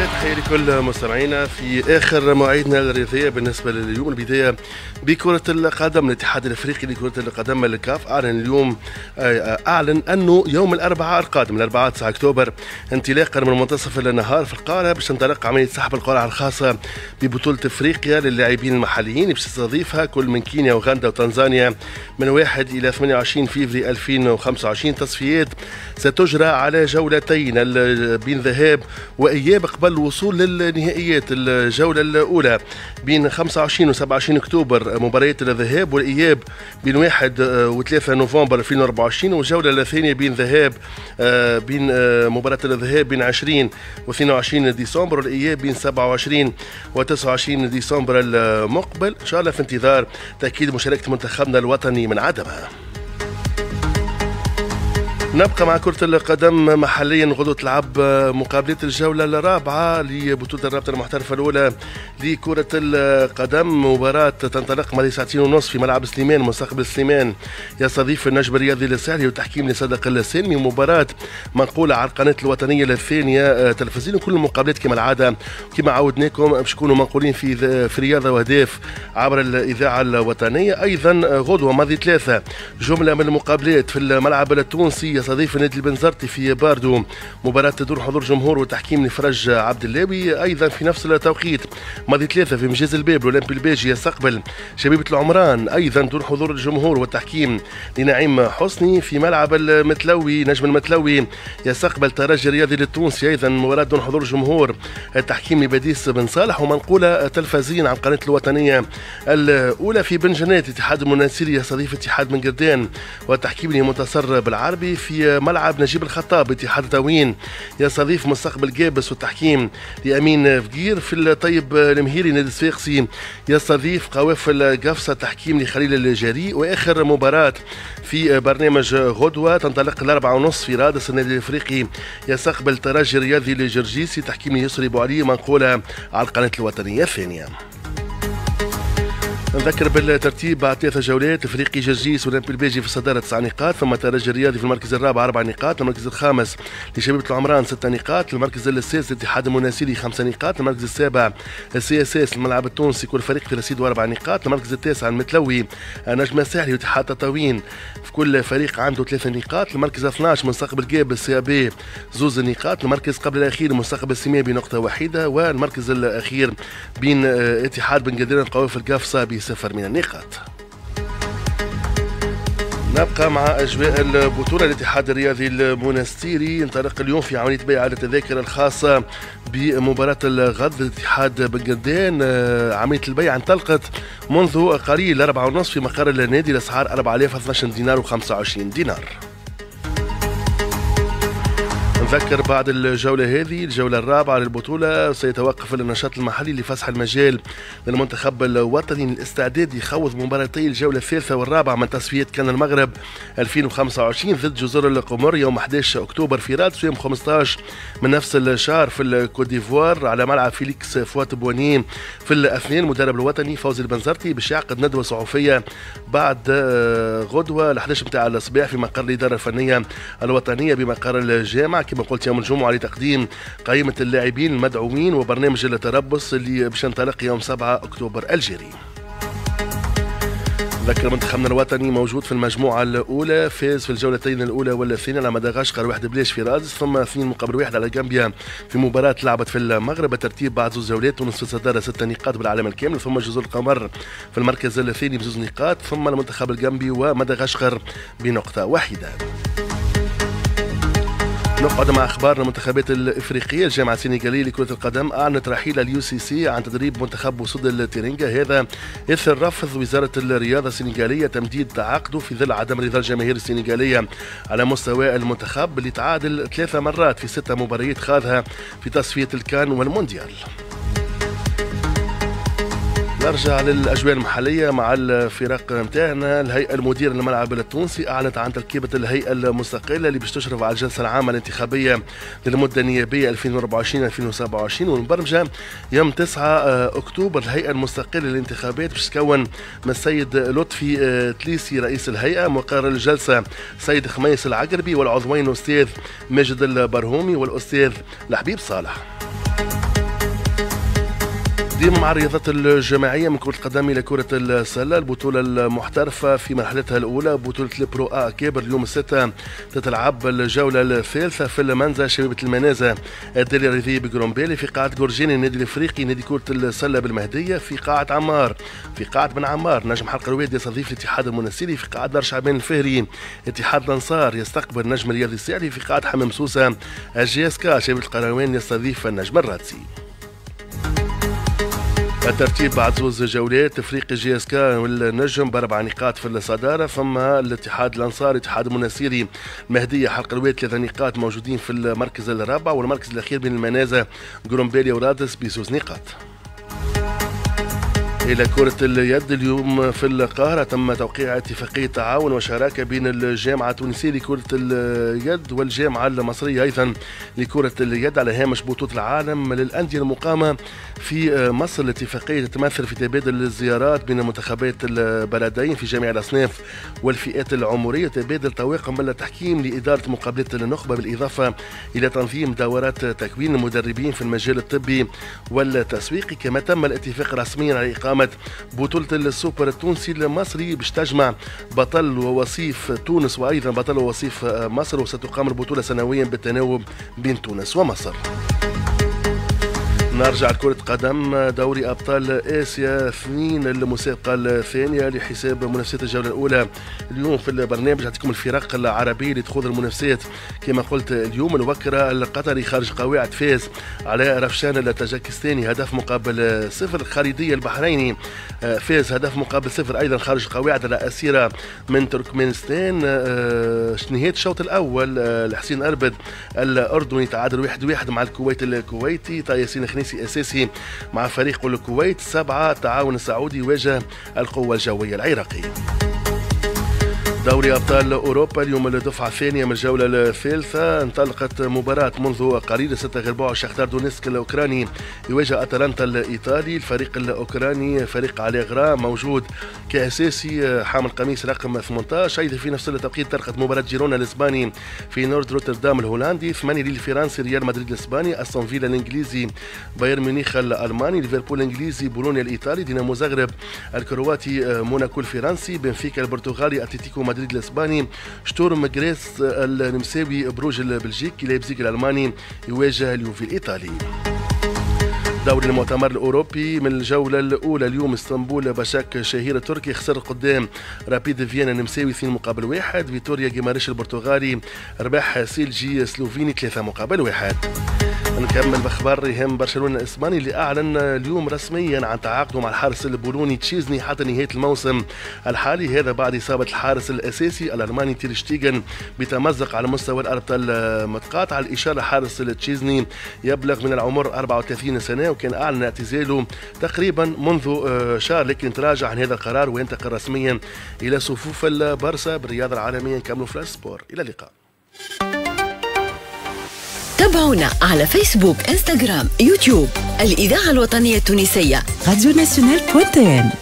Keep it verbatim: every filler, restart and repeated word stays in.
تحية لكل مستمعينا في آخر مواعيدنا الرياضية بالنسبة لليوم. البداية بكرة القدم. الاتحاد الأفريقي لكرة القدم الكاف أعلن اليوم أعلن أنه يوم الأربعاء القادم الأربعاء تسعة أكتوبر انطلاقا من منتصف النهار في القاهرة باش تنطلق عملية سحب القرعة الخاصة ببطولة أفريقيا للاعبين المحليين باش تستضيفها كل من كينيا وغندا وتنزانيا من واحد إلى ثمانية وعشرين فيفري ألفين وخمسة وعشرين. تصفيات ستجرى على جولتين بين ذهاب وإياب قبل الوصول للنهائيات. الجولة الأولى بين خمسة وعشرين و سبعة وعشرين أكتوبر مباريات الذهاب، والإياب بين واحد و ثلاثة نوفمبر ألفين وأربعة وعشرين، والجولة الثانية بين ذهاب بين مباراة الذهاب بين عشرين و اثنين وعشرين ديسمبر، والإياب بين سبعة وعشرين و تسعة وعشرين ديسمبر المقبل. إن شاء الله في انتظار تأكيد مشاركة منتخبنا الوطني من عدمها. نبقى مع كرة القدم محليا. غدوة تلعب مقابلات الجولة الرابعة لبطولة الرابطة المحترفة الأولى لكرة القدم. مباراة تنطلق مع ساعتين ونصف في ملعب سليمان. مستقبل سليمان يستضيف النجم الرياضي الساحلي وتحكيم لصدق السالمي. مباراة منقولة على القناة الوطنية الثانية تلفزيون. كل المقابلات كما العادة كما عودناكم باش يكونوا منقولين في في رياضة وأهداف عبر الإذاعة الوطنية. أيضا غدوة ماضي ثلاثة جملة من المقابلات في الملعب التونسي. يستضيف النادي البنزرتي في باردو مباراة تدور حضور جمهور وتحكيم لفرج عبد اللاوي. ايضا في نفس التوقيت ماضي ثلاثة في مجاز الباب الاولمبي الباجي يستقبل شبيبة العمران. ايضا دور حضور الجمهور والتحكيم لنعيم حسني في ملعب المتلوي. نجم المتلوي يستقبل ترجي الرياضي التونسي. ايضا مباراة دون حضور الجمهور التحكيم لبديس بن صالح. ومنقولة تلفزيا عن القناة الوطنية الاولى في بنجنات. اتحاد المناسيري يستضيف اتحاد بن قردان والتحكيم لمنتصر بالعربي. في ملعب نجيب الخطاب اتحاد تاوين يستضيف مستقبل جابس والتحكيم لامين فقير. في الطيب المهيري نادي الصفاقسي يستضيف قوافل قفصه تحكيم لخليل الجاري. واخر مباراه في برنامج غدوه تنطلق الاربعه ونصف في رادس. النادي الافريقي يستقبل ترجي الرياضي الجرجيسي تحكيم يسري بوعلي. منقوله على القناه الوطنيه الثانيه. نذكر بالترتيب بعد ثلاثة جولات. افريقي جرجيس والاولمبي الباجي في الصداره تسع نقاط، ثم ترجي الرياضي في المركز الرابع اربع نقاط، المركز الخامس لشبيبه العمران ست نقاط، المركز السادس الاتحاد المناسيري خمس نقاط، المركز السابع السي اس اس الملعب التونسي كل فريق في رصيد واربع نقاط، المركز التاسع المتلوي النجم الساحلي واتحاد تطاوين في كل فريق عنده ثلاث نقاط، المركز اثناش مستقبل جاب السي بي زوز نقاط، المركز قبل الاخير مستقبل سيمابي نقطه واحده، والمركز الاخير بين اتحاد بن قردان القوافل قافصه بصفر من النقاط. نبقى مع أجواء البطولة. الاتحاد الرياضي المنستيري ينطلق اليوم في عملية بيع التذاكر الخاصة بمباراة الغد. الاتحاد بن قردان عملية البيع انطلقت منذ قليل أربعة ونصف في مقر النادي. الأسعار أربعة آلاف واثني عشر دينار وخمسة وعشرين دينار. نذكر بعد الجولة هذه الجولة الرابعة للبطولة سيتوقف النشاط المحلي لفسح المجال للمنتخب الوطني للاستعداد يخوض مباراتي الجولة الثالثة والرابعة من تصفيات كان المغرب ألفين وخمسة وعشرين ضد جزر القمر يوم أحد عشر أكتوبر في رادس، ويوم خمسة عشر من نفس الشهر في الكوت ديفوار على ملعب فيليكس فوات بوانين في الاثنين. المدرب الوطني فوزي البنزرتي باش يعقد ندوة صحفية بعد غدوة ال احد عشر متاع الصباح في مقر الإدارة الفنية الوطنية بمقر الجامعة كما قلت يوم الجمعة لتقديم قائمة اللاعبين المدعومين وبرنامج التربص اللي باش ينطلق يوم سبعة أكتوبر الجاري. ذكر منتخبنا الوطني موجود في المجموعة الأولى، فاز في الجولتين الأولى والثانية على مدغشقر واحد بلاش في رادس، ثم اثنين مقابل واحد على غامبيا في مباراة لعبت في المغرب. الترتيب بعد زوج جولات تونس في الصدارة ست نقاط بالعالم الكامل، ثم جزر القمر في المركز الثاني بزوج نقاط، ثم المنتخب الغامبي ومدغشقر بنقطة واحدة. نقعد مع اخبارنا المنتخبات الافريقيه. الجامعه السنغاليه لكره القدم اعلنت رحيل اليو سي سي عن تدريب منتخب وسود التيرينجا، هذا اثر رفض وزاره الرياضه السنغاليه تمديد تعاقده في ظل عدم رضا الجماهير السنغاليه على مستوى المنتخب اللي تعادل ثلاث مرات في ست مباريات خاضها في تصفيه الكان والمونديال. نرجع للاجواء المحليه مع الفرق نتاعنا. الهيئه المديره للملعب التونسي اعلنت عن تركيبه الهيئه المستقله اللي باش تشرف على الجلسه العامه الانتخابيه للمده النيابيه ألفين وأربعة وعشرين ألفين وسبعة وعشرين والمبرمجه يوم تسعة اكتوبر. الهيئه المستقله للانتخابات باش تكون من السيد لطفي تليسي رئيس الهيئه، مقرر الجلسه السيد خميس العقربي، والعضوين الاستاذ ماجد البرهومي والاستاذ الحبيب صالح. ديما مع الرياضات الجماعيه من كره القدم الى كره السله، البطوله المحترفه في مرحلتها الاولى بطوله البرو ا كابر اليوم الستة تتلعب الجوله الثالثه في المنزه شبيبه المنازه الدالي الرياضيه بجرومبيلي في قاعه جورجيني النادي الافريقي نادي كره السله بالمهديه في قاعه عمار في قاعه بن عمار نجم حلقه الرواد يستضيف الاتحاد المنسيري في قاعه دار شعبان الفهري اتحاد الانصار يستقبل النجم الرياضي السعدي في قاعه حمام سوسه الجي اس كا شبيبه القروان يستضيف النجم الرادسي. الترتيب بعد زوز جولات تفريق جي اس كا والنجم باربع نقاط في الصداره، ثم الاتحاد الانصاري الاتحاد المنسيري المهديه حلقه الرواد ثلاث نقاط موجودين في المركز الرابع، والمركز الاخير بين المنازه جرومبيلي ورادس بزوز نقاط. إلى كرة اليد اليوم في القاهرة تم توقيع اتفاقية تعاون وشراكة بين الجامعة التونسية لكرة اليد والجامعة المصرية أيضا لكرة اليد على هامش بطولة العالم للأندية المقامة في مصر. الاتفاقية تتمثل في تبادل الزيارات بين منتخبات البلدين في جميع الأصناف والفئات العمرية، تبادل طواقم التحكيم لإدارة مقابلات النخبة، بالإضافة إلى تنظيم دورات تكوين المدربين في المجال الطبي والتسويقي. كما تم الاتفاق رسميا على إقامة بطولة السوبر التونسي المصري باش تجمع بطل ووصيف تونس وأيضا بطل ووصيف مصر، وستقام البطولة سنويا بالتناوب بين تونس ومصر. نرجع لكرة قدم دوري أبطال آسيا اثنين المسابقة الثانية لحساب منافسات الجولة الأولى. اليوم في البرنامج نعطيكم الفرق العربية اللي تخوض المنافسات كما قلت اليوم. الوكرة القطري خارج قواعد فاز على رفشان التاجكستاني هدف مقابل صفر. الخالدية البحريني فاز هدف مقابل صفر أيضا خارج قواعد على أسيرة من تركمانستان. نهاية الشوط الأول الحسين أربد الأردني تعادل واحد واحد مع الكويت الكويتي. ياسين خنيسي أساسي مع فريق الكويت. سبعة التعاون السعودي يواجه القوة الجوية العراقية. دوري أبطال أوروبا اليوم الدفعة الثانية من الجولة الثالثة انطلقت مباراة منذ قليل. ستة غير بوع شختار دونيسك الأوكراني يواجه أتلانتا الإيطالي. الفريق الأوكراني فريق عليغرا موجود كأساسي حامل قميص رقم ثمانية عشر. أيضا في نفس التوقيت طرقت مباراة جيرونا الإسباني في نورد روتردام الهولندي. ثمانية ليل الفرنسي ريال مدريد الإسباني. أستون فيلا الإنجليزي بايرن ميونخ الألماني. ليفربول الإنجليزي بولونيا الإيطالي. دينامو زغرب الكرواتي موناكو الفرنسي. بنفيكا البرتغالي أتلتيكو مدريد الاسباني. شتورم جريس النمساوي. بروج البلجيكي. لايبزيغ الالماني يواجه اليوفي الايطالي. دوري المؤتمر الاوروبي من الجوله الاولى اليوم اسطنبول بشاك شهير التركي خسر قدام رابيد فيينا النمساوي اثنين مقابل واحد. فيتوريا جيماريش البرتغالي رباح سيلجي سلوفيني ثلاثة مقابل واحد. نكمل باخبار يهم برشلونه الاسباني اللي اعلن اليوم رسميا عن تعاقده مع الحارس البولوني تشيزني حتى نهايه الموسم الحالي، هذا بعد اصابه الحارس الاساسي الالماني تير شتيغن بتمزق على مستوى الارض المتقاطعه. الاشاره حارس تشيزني يبلغ من العمر أربعة وثلاثين سنه وكان اعلن اعتزاله تقريبا منذ شهر، لكن تراجع عن هذا القرار وينتقل رسميا الى صفوف البارسا. بالرياضه العالميه نكملوا فلاش سبور، الى اللقاء. تابعونا على فيسبوك، انستغرام، يوتيوب. الإذاعة الوطنية التونسية راديو ناسيونال بوان تي ام.